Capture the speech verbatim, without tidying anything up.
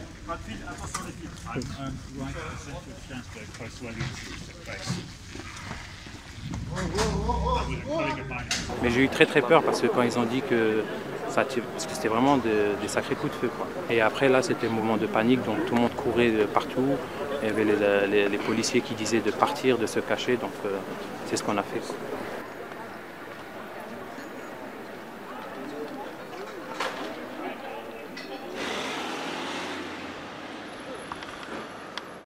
Mais j'ai eu très très peur parce que quand ils ont dit que ça, parce que c'était vraiment de, des sacrés coups de feu, quoi. Et après là c'était un moment de panique, donc tout le monde courait de partout. Il y avait les, les, les policiers qui disaient de partir, de se cacher, donc euh, c'est ce qu'on a fait, quoi.